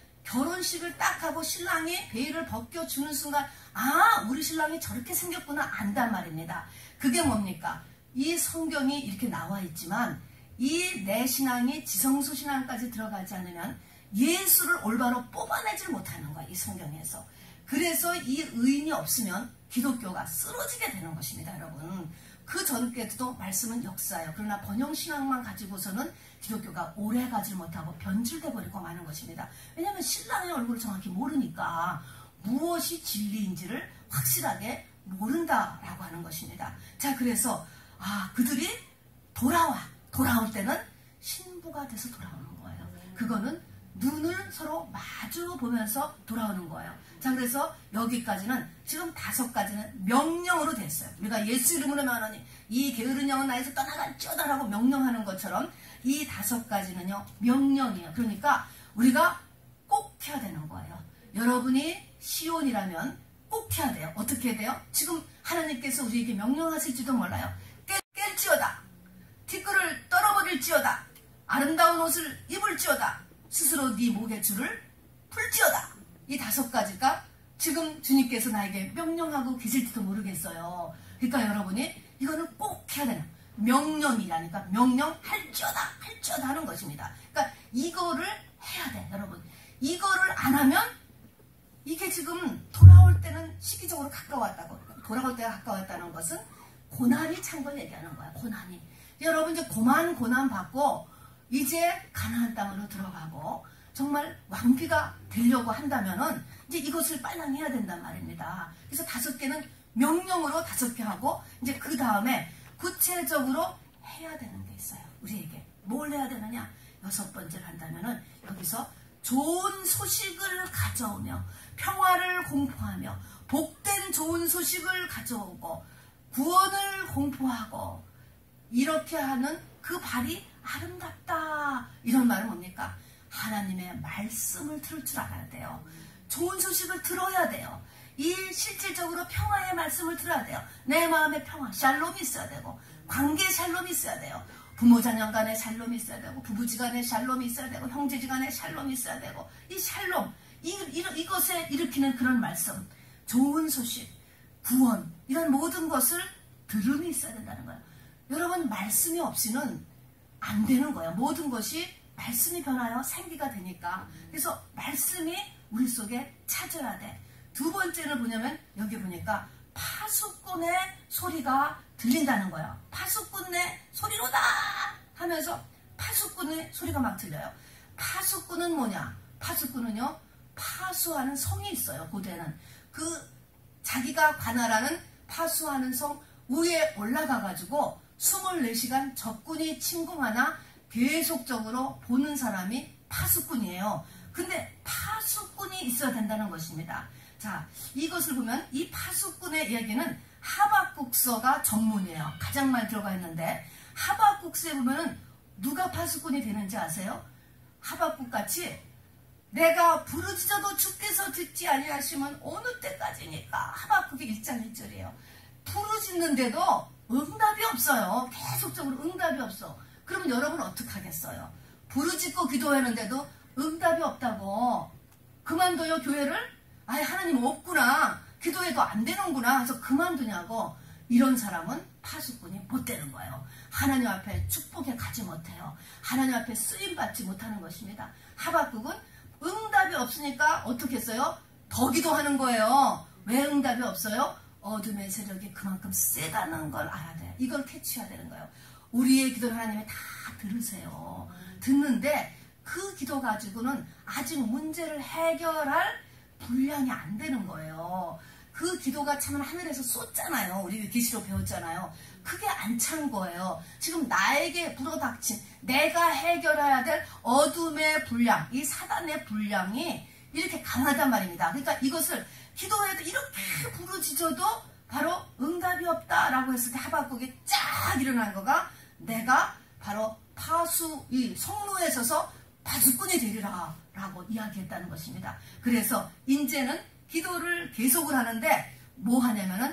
결혼식을 딱 하고 신랑이 베일을 벗겨주는 순간 아, 우리 신랑이 저렇게 생겼구나 안단 말입니다. 그게 뭡니까? 이 성경이 이렇게 나와 있지만 이 내 신앙이 지성소 신앙까지 들어가지 않으면 예수를 올바로 뽑아내질 못하는 거야. 이 성경에서. 그래서 이 의인이 없으면 기독교가 쓰러지게 되는 것입니다. 여러분. 그 전께도 말씀은 역사예요. 그러나 번영신앙만 가지고서는 기독교가 오래 가지 못하고 변질돼 버리고 마는 것입니다. 왜냐하면 신랑의 얼굴을 정확히 모르니까 무엇이 진리인지를 확실하게 모른다라고 하는 것입니다. 자, 그래서 아, 그들이 돌아와. 돌아올 때는 신부가 돼서 돌아오는 거예요. 그거는 눈을 서로 마주 보면서 돌아오는 거예요. 자, 그래서 여기까지는 지금 다섯 가지는 명령으로 됐어요. 우리가 예수 이름으로 말하니 이 게으른 영은 나에서 떠나갈지어다라고 명령하는 것처럼 이 다섯 가지는요 명령이에요. 그러니까 우리가 꼭 해야 되는 거예요. 여러분이 시온이라면 꼭 해야 돼요. 어떻게 해야 돼요? 지금 하나님께서 우리에게 명령하실지도 몰라요. 깰, 깰지어다. 티끌을 떨어버릴지어다. 아름다운 옷을 입을지어다. 스스로 네 목의 줄을 풀지어다. 이 다섯 가지가 지금 주님께서 나에게 명령하고 계실지도 모르겠어요. 그러니까 여러분이 이거는 꼭 해야 되는 명령이라니까 명령할지어다 할지어다 하는 것입니다. 그러니까 이거를 해야 돼. 여러분 이거를 안 하면 이게 지금 돌아올 때는 시기적으로 가까웠다고 돌아올 때가 가까웠다는 것은 고난이 찬 걸 얘기하는 거야. 고난이. 여러분 이제 고만 고난 받고 이제 가나안 땅으로 들어가고 정말 왕비가 되려고 한다면은 이제 이것을 빨랑 해야 된단 말입니다. 그래서 다섯 개는 명령으로 다섯 개 하고 이제 그 다음에 구체적으로 해야 되는 게 있어요. 우리에게 뭘 해야 되느냐? 여섯 번째를 한다면은 여기서 좋은 소식을 가져오며 평화를 공포하며 복된 좋은 소식을 가져오고 구원을 공포하고 이렇게 하는 그 발이 아름답다. 이런 말은 뭡니까? 하나님의 말씀을 들을 줄 알아야 돼요. 좋은 소식을 들어야 돼요. 이 실질적으로 평화의 말씀을 들어야 돼요. 내 마음의 평화, 샬롬이 있어야 되고 관계 샬롬이 있어야 돼요. 부모 자녀 간의 샬롬이 있어야 되고 부부지간의 샬롬이 있어야 되고 형제지간의 샬롬이 있어야 되고 이 샬롬, 이, 이, 이것에 일으키는 그런 말씀, 좋은 소식, 구원 이런 모든 것을 들음이 있어야 된다는 거예요. 여러분 말씀이 없이는 안 되는 거예요. 모든 것이 말씀이 변하여 생기가 되니까. 그래서 말씀이 우리 속에 찾아야 돼. 두 번째는 뭐냐면 여기 보니까 파수꾼의 소리가 들린다는 거예요. 파수꾼의 소리로다 하면서 파수꾼의 소리가 막 들려요. 파수꾼은 뭐냐? 파수꾼은요 파수하는 성이 있어요. 고대는 그 자기가 관할하는 파수하는 성 위에 올라가 가지고 이십사 시간 적군이 침공하나 계속적으로 보는 사람이 파수꾼이에요. 근데 파수꾼이 있어야 된다는 것입니다. 자, 이것을 보면 이 파수꾼의 이야기는 하박국서가 전문이에요. 가장 많이 들어가 있는데 하박국서에 보면은 누가 파수꾼이 되는지 아세요? 하박국같이 내가 부르짖어도 주께서 듣지 아니하시면 어느 때까지니까. 하박국이 일 장 일 절이에요. 부르짖는데도 응답이 없어요. 계속적으로 응답이 없어. 그러면 여러분 어떻게 하겠어요? 부르짖고 기도하는데도 응답이 없다고 그만둬요 교회를? 아예 하나님 없구나. 기도해도 안 되는구나. 해서 그만두냐고. 이런 사람은 파수꾼이 못 되는 거예요. 하나님 앞에 축복에 가지 못해요. 하나님 앞에 쓰임받지 못하는 것입니다. 하박국은 응답이 없으니까 어떻게 했어요? 더 기도하는 거예요. 왜 응답이 없어요? 어둠의 세력이 그만큼 세다는 걸 알아야 돼요. 이걸 캐치해야 되는 거예요. 우리의 기도를 하나님이 다 들으세요. 듣는데 그 기도 가지고는 아직 문제를 해결할 분량이 안 되는 거예요. 그 기도가 참 하늘에서 쏟잖아요. 우리 계시로 배웠잖아요. 그게 안 찬 거예요. 지금 나에게 불어닥친 내가 해결해야 될 어둠의 분량, 이 사단의 분량이 이렇게 강하단 말입니다. 그러니까 이것을 기도해도 이렇게 부르짖어도 바로 응답이 없다라고 했을 때 하박국이 쫙 일어난 거가 내가 바로 파수, 이 성로에 서서 파수꾼이 되리라 라고 이야기했다는 것입니다. 그래서 이제는 기도를 계속을 하는데 뭐 하냐면은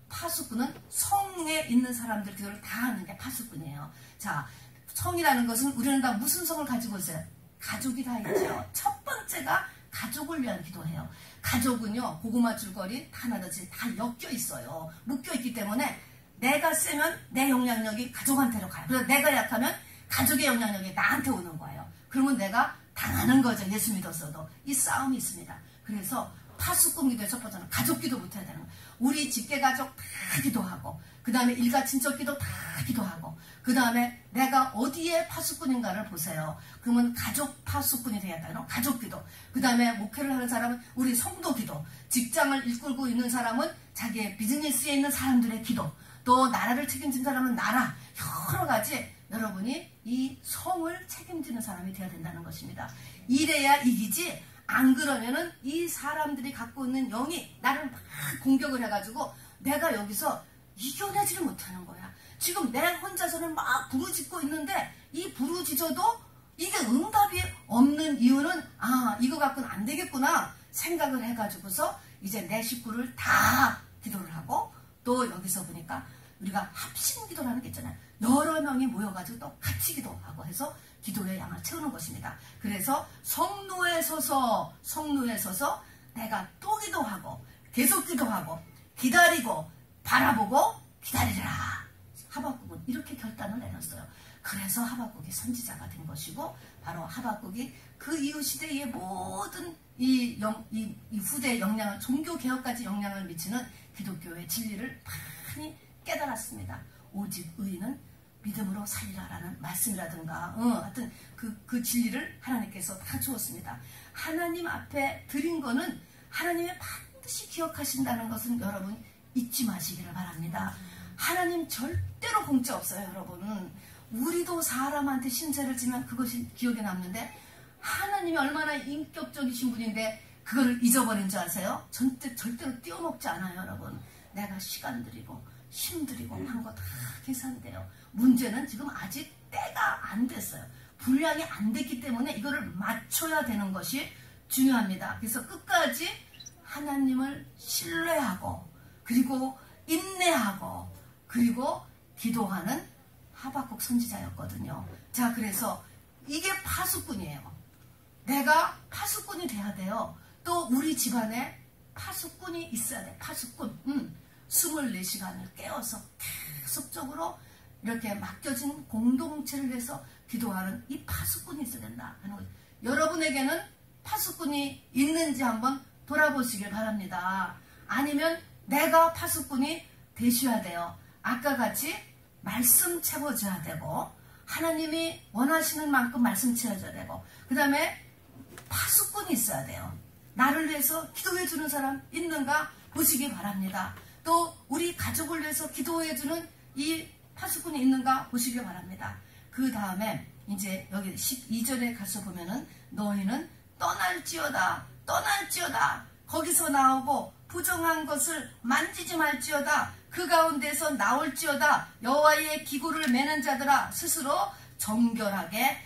파수꾼은 성에 있는 사람들 기도를 다 하는 게 파수꾼이에요. 자, 성이라는 것은 우리는 다 무슨 성을 가지고 있어요? 가족이 다 있죠. 첫 번째가 가족을 위한 기도예요. 가족은요, 고구마 줄거리 하나같이 다 엮여 있어요. 묶여 있기 때문에 내가 세면 내 영향력이 가족한테로 가요. 그래서 내가 약하면 가족의 영향력이 나한테 오는 거예요. 그러면 내가 당하는 거죠. 예수 믿었어도. 이 싸움이 있습니다. 그래서 파수꾼 기도의 첫 번째는 가족 기도부터 해야 되는 거예요. 우리 직계가족 다 기도하고, 그 다음에 일가 친척 기도 다 기도하고, 그 다음에 내가 어디에 파수꾼인가를 보세요. 그러면 가족 파수꾼이 되겠다. 가족 기도. 그 다음에 목회를 하는 사람은 우리 성도 기도. 직장을 이끌고 있는 사람은 자기의 비즈니스에 있는 사람들의 기도. 또 나라를 책임진 사람은 나라. 여러 가지 여러분이 이 성을 책임지는 사람이 되어야 된다는 것입니다. 이래야 이기지, 안 그러면은 이 사람들이 갖고 있는 영이 나를 막 공격을 해가지고 내가 여기서 이겨내지를 못하는 거야. 지금 내 혼자서는 막 부르짖고 있는데 이 부르짖어도 이게 응답이 없는 이유는 아, 이거 갖고는 안 되겠구나 생각을 해가지고서 이제 내 식구를 다 기도를 하고, 또 여기서 보니까 우리가 합심 기도라는 게 있잖아요. 여러 명이 모여가지고 또 같이 기도하고 해서 기도의 양을 채우는 것입니다. 그래서 성로에 서서 성로에 서서 내가 또 기도하고 계속 기도하고 기다리고 바라보고 기다리라. 하박국은 이렇게 결단을 내렸어요. 그래서 하박국이 선지자가 된 것이고, 바로 하박국이 그 이후 시대의 모든 이, 영, 이, 이 후대의 영향을, 종교개혁까지 영향을 미치는 기독교의 진리를 많이 깨달았습니다. 오직 의인은 믿음으로 살리라라는 말씀이라든가, 어, 하여튼 그, 그 진리를 하나님께서 다 주었습니다. 하나님 앞에 드린 거는 하나님이 반드시 기억하신다는 것은 여러분 잊지 마시기를 바랍니다. 하나님 절대로 공짜 없어요, 여러분. 우리도 사람한테 신세를 지면 그것이 기억에 남는데, 하나님이 얼마나 인격적이신 분인데 그거를 잊어버린 줄 아세요? 절대, 절대로 띄워먹지 않아요, 여러분. 내가 시간 들이고 힘 들이고 한 거 다 계산돼요. 문제는 지금 아직 때가 안 됐어요. 분량이 안 됐기 때문에 이거를 맞춰야 되는 것이 중요합니다. 그래서 끝까지 하나님을 신뢰하고, 그리고 인내하고, 그리고 기도하는 하박국 선지자였거든요. 자, 그래서 이게 파수꾼이에요. 내가 파수꾼이 돼야 돼요. 또 우리 집안에 파수꾼이 있어야 돼. 파수꾼. 음, 이십사 시간을 깨워서 계속적으로 이렇게 맡겨진 공동체를 위해서 기도하는 이 파수꾼이 있어야 된다 하는 거죠. 여러분에게는 파수꾼이 있는지 한번 돌아보시길 바랍니다. 아니면 내가 파수꾼이 되셔야 돼요. 아까 같이 말씀 채워줘야 되고, 하나님이 원하시는 만큼 말씀 채워줘야 되고, 그 다음에 파수꾼이 있어야 돼요. 나를 위해서 기도해주는 사람 있는가 보시기 바랍니다. 또 우리 가족을 위해서 기도해주는 이 파수꾼이 있는가 보시기 바랍니다. 그 다음에 이제 여기 십이 절에 가서 보면은 너희는 떠날지어다 떠날지어다, 거기서 나오고 부정한 것을 만지지 말지어다, 그 가운데서 나올지어다, 여호와의 기구를 매는 자들아 스스로 정결하게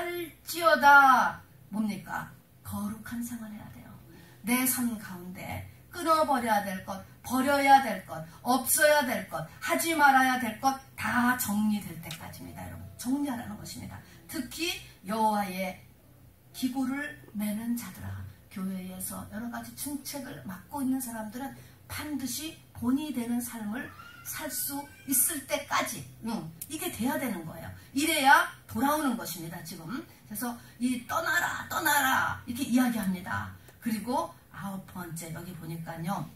할지어다. 뭡니까? 거룩한 생활을 해야 돼요. 내 삶 가운데 끊어버려야 될 것, 버려야 될 것, 없어야 될 것, 하지 말아야 될 것 다 정리될 때까지입니다. 여러분, 정리하라는 것입니다. 특히 여호와의 기구를 매는 자들아, 교회에서 여러 가지 중책을 맡고 있는 사람들은 반드시 본이 되는 삶을 살 수 있을 때까지, 응, 이게 돼야 되는 거예요. 이래야 돌아오는 것입니다, 지금. 그래서 이 떠나라 떠나라 이렇게 이야기합니다. 그리고 아홉 번째 여기 보니까요,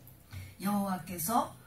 여호와께서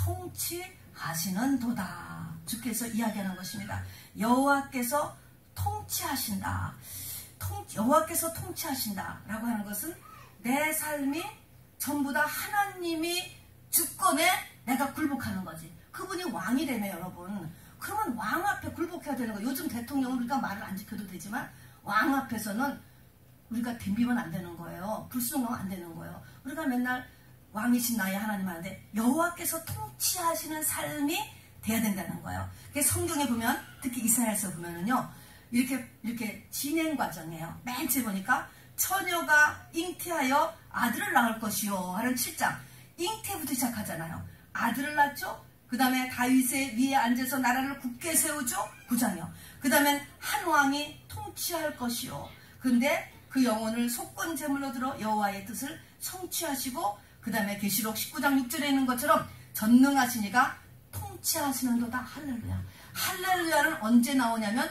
통치하시는 도다. 주께서 이야기하는 것입니다. 여호와께서 통치하신다. 통, 여호와께서 통치하신다 라고 하는 것은 내 삶이 전부 다 하나님이 주권에 내가 굴복하는 거지. 그분이 왕이라며, 여러분. 그러면 왕 앞에 굴복해야 되는 거예요. 요즘 대통령은 우리가 말을 안 지켜도 되지만 왕 앞에서는 우리가 덤비면 안 되는 거예요. 불순종하면 안 되는 거예요. 우리가 맨날 왕이신 나의 하나님 하는데 여호와께서 통치하시는 삶이 돼야 된다는 거예요. 성경에 보면, 특히 이사야에서 보면은요, 이렇게 이렇게 진행 과정이에요. 맨 처음에 보니까 처녀가 잉태하여 아들을 낳을 것이요 하는 칠 장, 잉태부터 시작하잖아요. 아들을 낳죠. 그 다음에 다윗의 위에 앉아서 나라를 굳게 세우죠. 구 장이요. 그 다음엔 한 왕이 통치할 것이요. 근데 그 영혼을 속건 제물로 들어 여호와의 뜻을 성취하시고, 그 다음에 계시록 십구 장 육 절에 있는 것처럼 전능하신 이가 통치하시는도다. 할렐루야. 할렐루야는 언제 나오냐면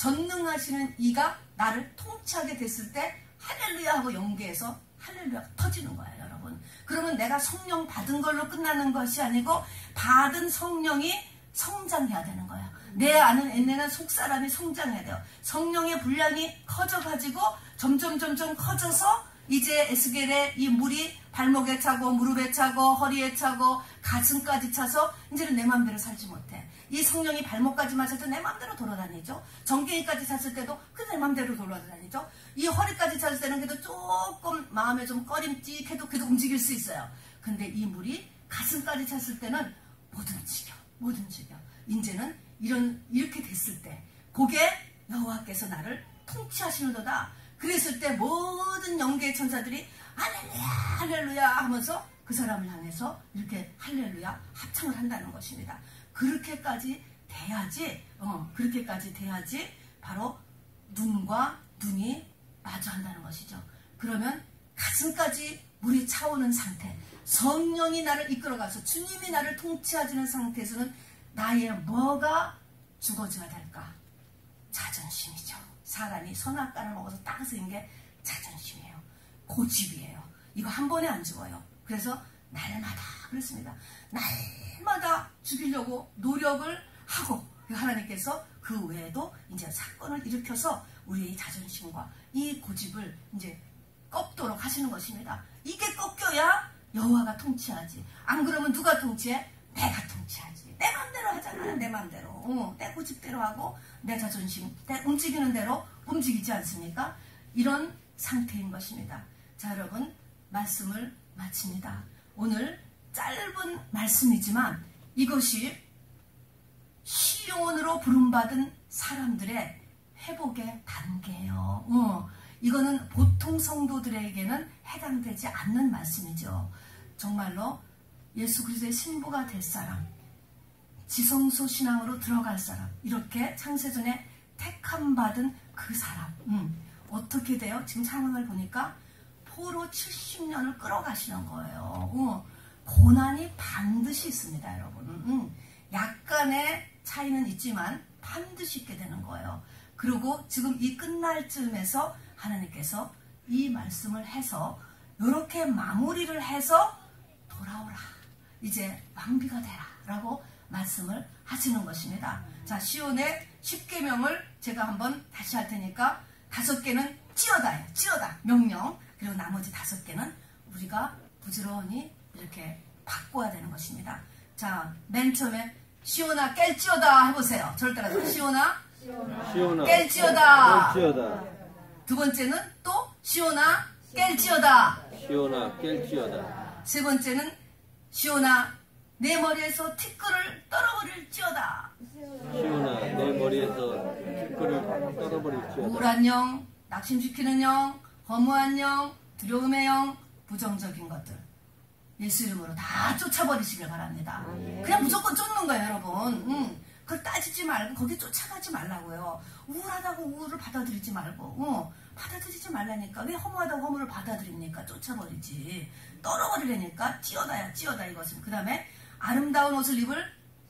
전능하시는 이가 나를 통치하게 됐을 때 할렐루야 하고 연계해서 할렐루야가 터지는 거예요, 여러분. 그러면 내가 성령 받은 걸로 끝나는 것이 아니고 받은 성령이 성장해야 되는 거예요. 내 아는 애내는 속사람이 성장해야 돼요. 성령의 분량이 커져가지고 점점 점점 커져서 이제 에스겔의 이 물이 발목에 차고 무릎에 차고 허리에 차고 가슴까지 차서 이제는 내 맘대로 살지 못해. 이 성령이 발목까지만 차도 내 맘대로 돌아다니죠. 정갱이까지 찼을 때도 그 내 맘대로 돌아다니죠. 이 허리까지 찼을 때는 그래도 조금 마음에 좀 꺼림칙해도 그래도 움직일 수 있어요. 근데 이 물이 가슴까지 찼을 때는 못 움직여. 못 움직여. 이제는 이런 이렇게 됐을 때 그게 여호와께서 나를 통치하시는도다. 그랬을 때 모든 영계의 천사들이 할렐루야 할렐루야 하면서 그 사람을 향해서 이렇게 할렐루야 합창을 한다는 것입니다. 그렇게까지 돼야지 어, 그렇게까지 돼야지 바로 눈과 눈이 마주한다는 것이죠. 그러면 가슴까지 물이 차오는 상태, 성령이 나를 이끌어가서 주님이 나를 통치하시는 상태에서는 나의 뭐가 죽어져야 될까? 자존심이죠. 사람이 선악과를 먹어서 따가서인 게 자존심이에요. 고집이에요. 이거 한 번에 안 죽어요. 그래서 날마다 그렇습니다. 날마다 죽이려고 노력을 하고 하나님께서 그 외에도 이제 사건을 일으켜서 우리의 자존심과 이 고집을 이제 꺾도록 하시는 것입니다. 이게 꺾여야 여호와가 통치하지. 안 그러면 누가 통치해? 내가 통치하지. 내 맘대로 하잖아. 내 맘대로. 어, 내 고집대로 하고 내 자존심, 내 움직이는 대로 움직이지 않습니까? 이런 상태인 것입니다. 자, 여러분 말씀을 마칩니다. 오늘 짧은 말씀이지만 이것이 시온으로 부름받은 사람들의 회복의 단계예요. 어, 이거는 보통 성도들에게는 해당되지 않는 말씀이죠. 정말로 예수 그리스도의 신부가 될 사람, 지성소 신앙으로 들어갈 사람, 이렇게 창세전에 택함 받은 그 사람, 음, 어떻게 돼요? 지금 상황을 보니까 포로 칠십 년을 끌어가시는 거예요. 어, 고난이 반드시 있습니다, 여러분. 음, 약간의 차이는 있지만 반드시 있게 되는 거예요. 그리고 지금 이 끝날 즈음에서 하나님께서 이 말씀을 해서 이렇게 마무리를 해서 돌아오라. 이제 왕비가 되라. 라고 말씀을 하시는 것입니다. 자, 시온의 십 계명을 제가 한번 다시 할 테니까 다섯 개는 찌어다예요. 찌어다. 명령. 그리고 나머지 다섯 개는 우리가 부지런히 이렇게 바꿔야 되는 것입니다. 자, 맨 처음에 시온아 깰찌어다 해보세요. 저를 따라서 시온아, 시온아 깰찌어다. 깰찌어다. 두 번째는 또 시온아 깰찌어다. 시온아 깰찌어다. 세 번째는 시온아 내 머리에서 티끌을 떨어버릴지어다. 시온아 내 머리에서 티끌을 떨어버릴지어다. 우울한 영, 낙심시키는 영, 허무한 영, 두려움의 영, 부정적인 것들 예수 이름으로 다 쫓아버리시길 바랍니다. 그냥 무조건 쫓는 거예요, 여러분. 응. 그걸 따지지 말고 거기 쫓아가지 말라고요. 우울하다고 우울을 받아들이지 말고 어, 받아들이지 말라니까. 왜 허무하다고 허무를 받아들입니까? 쫓아버리지. 떨어버리려니까 찌어다야 찌어다 이것은. 그 다음에 아름다운 옷을 입을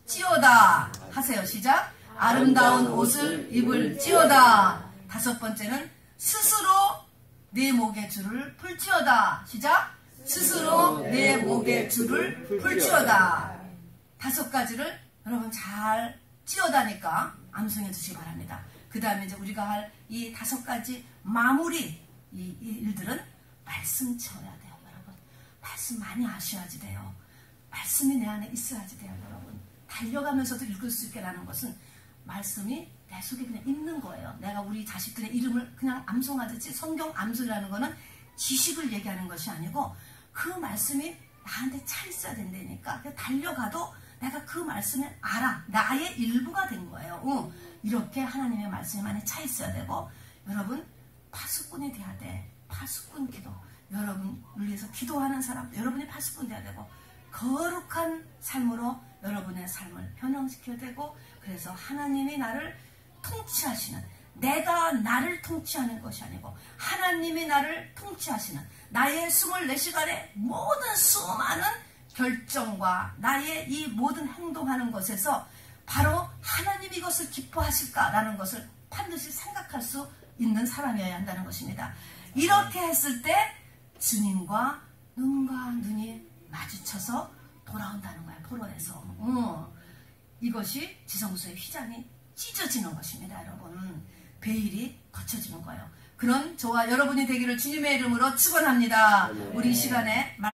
찌어다 하세요. 시작. 아름다운 옷을 입을 찌어다. 다섯 번째는 스스로 내 목의 줄을 풀지어다. 시작. 스스로 내 목의 줄을 풀지어다. 다섯 가지를 여러분 잘 찌어다니까 암송해 주시기 바랍니다. 그 다음에 이제 우리가 할 이 다섯 가지 마무리 이, 이 일들은 말씀 채워야 돼요, 여러분. 말씀 많이 아셔야지 돼요. 말씀이 내 안에 있어야지 돼요, 여러분. 달려가면서도 읽을 수 있게 라는 것은 말씀이 내 속에 그냥 있는 거예요. 내가 우리 자식들의 이름을 그냥 암송하듯이 성경 암송이라는 거는 지식을 얘기하는 것이 아니고 그 말씀이 나한테 차 있어야 된다니까. 달려가도 내가 그 말씀을 알아. 나의 일부가 된 거예요. 어, 이렇게 하나님의 말씀이 많이 차 있어야 되고, 여러분 파수꾼이 돼야 돼. 파수꾼 기도. 여러분을 위해서 기도하는 사람, 여러분이 파수꾼 돼야 되고, 거룩한 삶으로 여러분의 삶을 변형시켜야 되고, 그래서 하나님이 나를 통치하시는, 내가 나를 통치하는 것이 아니고 하나님이 나를 통치하시는, 나의 이십사 시간의 모든 수많은 결정과 나의 이 모든 행동하는 것에서 바로 하나님이 이것을 기뻐하실까라는 것을 반드시 생각할 수 있는 사람이어야 한다는 것입니다. 이렇게 했을 때 주님과 눈과 눈이 마주쳐서 돌아온다는 거야. 포로에서. 어. 이것이 지성소의 휘장이 찢어지는 것입니다. 여러분, 베일이 거쳐지는 거예요. 그런 저와 여러분이 되기를 주님의 이름으로 축원합니다. 우리 이 시간에